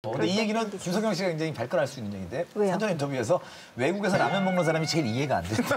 근데 이 얘기는 김석영 씨가 굉장히 발끈할 수 있는 얘기인데 왜요? 사전 인터뷰에서 외국에서 라면 먹는 사람이 제일 이해가 안 된다.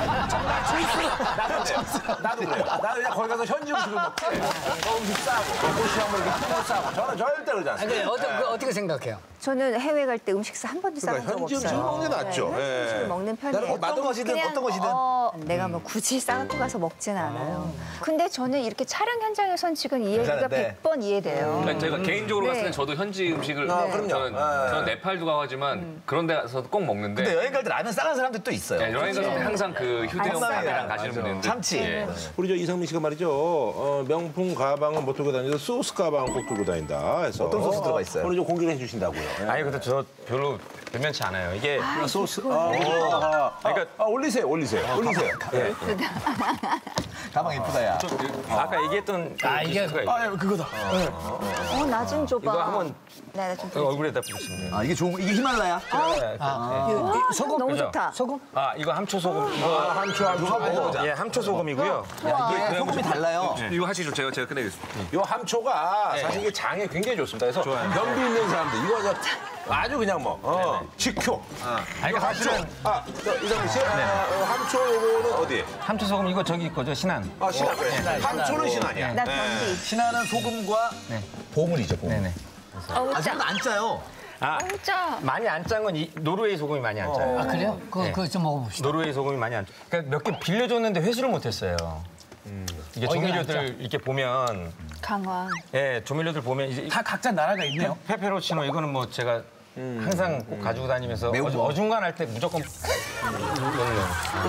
나도 그래요. 나도 그냥 거기 가서 현지 음식을 먹지. 음식 싸고, 고추장 뭐 이렇게 튀겨 싸고. 저는 절대 그러지 않습니다. 어떻게 생각해요? 저는 해외 갈 때 음식사 한 번도 싸본 적 없어요. 현지 음식 먹는 게 낫죠. 현지 음식을 먹는 편이에요. 어떤 것이든 그냥, 어떤 것이든. 내가 뭐 굳이 싸갖고 가서 먹진 않아요. 근데 저는 이렇게 촬영 현장의 선식은 이해가 괜찮은데. 100번 이해돼요. 그러니까 제가 개인적으로 네. 봤을 때 저도 현지 음식을 그럼요. 저는 네팔도 가가지만 그런 데 가서 꼭 먹는데 근데 여행 갈 때 라면 싸는 사람들 또 있어요. 네, 여행 갔을 때 항상 그 휴대용 싸요. 가게랑 가시는 분들 참치. 우리 저 이상민 씨가 말이죠. 명품 가방은 못 들고 다니는데 소스 가방은 꼭 들고 다닌다. 해서 어떤 소스 들어가 있어요? 오늘 좀 공개를 해주신다고요. 아니 근데 저 별로 변면치 않아요. 이게 소스. 그러니까 올리세요. 예. 가방 이쁘다 야. 아까 얘기했던 그 이게 소스가 있어요. 그거다. 나 좀 줘봐. 이거 한번 네, 나좀 이거 얼굴에다 뿌리시면 돼요. 이게 좋은 이게 히말라야. 소금 너무 그죠? 좋다. 소금? 이거 함초 소금. 이거 함초. 예, 함초 소금이고요. 이게 소금이 달라요. 이거 하시죠. 제가 끝내겠습니다. 이 함초가 사실 이게 장에 굉장히 좋습니다. 그래서 변비 있는 사람들 이거 아주 그냥 뭐 직효. 이거 사실은 이상민 씨, 함초 요거는 어디? 함초 소금 이거 저기 거죠 신안. 신안. 함초는 신안이야. 나 변비. 신화는 소금과 보물이죠. 보물. 네네. 아직도 안 짜요. 진짜. 많이 안 짠 건 노르웨이 소금이 많이 안 짜요. 아, 그래요? 그거 좀 먹어봅시다. 노르웨이 소금이 많이 안 짜. 그러니까 몇 개 빌려줬는데 회수를 못했어요. 이게 조미료들 이렇게 보면 강황. 조미료들 보면 이제 다 각자 나라가 있네요. 페페로치노 이거는 뭐 제가 항상 꼭 가지고 다니면서 매운 거. 어중간할 때 무조건 넣는.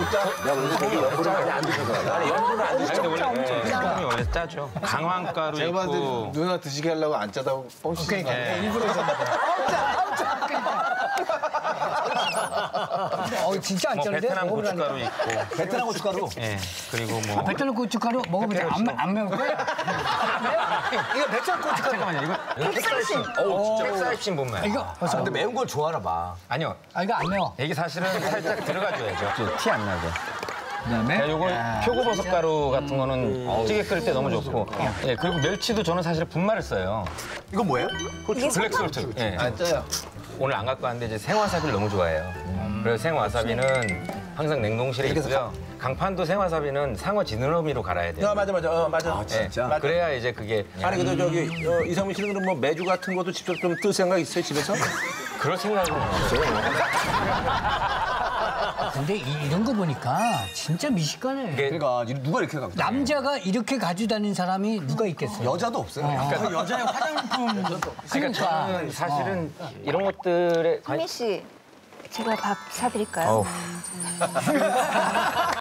아니 연분을 안 드시죠. 근데 원래 소금이 원래 짜죠. 강황가루 제가 봤을 때 있고. 누나 드시게 하려고 안 짜다고 뻥치는 거 아니에요? 일부러 진짜 안 뭐 짜는데? 베트남 먹어보라니까. 고춧가루 있고. 베트남 고춧가루. 예. 그리고 뭐. 베트남 고춧가루 먹어보자. 안 매울 거야? 이거 베트남 고춧가루. 잠깐만요. 이거 백살신. 백사십신 분만. 이거 근데 매운 걸 좋아하나 봐. 아니요. 이거 안 매워. 이게 사실은 살짝 들어가줘야죠. 티 안 나게. 그다음에 자, 요거 표고버섯 가루 같은 거는 찌개 끓일 때 너무 좋고. 예, 그리고 멸치도 저는 사실 분말을 써요. 이건 뭐예요? 블랙솔트. 예. 안 짜요. 오늘 안 갖고 왔는데 이제 생와사비를 너무 좋아해요. 그래서 생와사비는 항상 냉동실에 있고요. 강판도 생와사비는 상어 지느러미로 갈아야 돼요. 맞아. 예, 그래야 이제 그게 아니 근데 저기 이상민 씨는 그럼 뭐 매주 같은 것도 직접 좀 뜰 생각 있어요 집에서? 그럴 생각은 없어요. 근데 이런 거 보니까 진짜 미식가네. 그러니까 누가 이렇게 갖고 다녀요? 남자가 이렇게 가지고 다니는 사람이 누가 있겠어요? 여자도 없어요. 그러니까 여자의 화장품. 그러니까 저는 사실은 이런 것들에 상민 씨, 제가 밥 사드릴까요?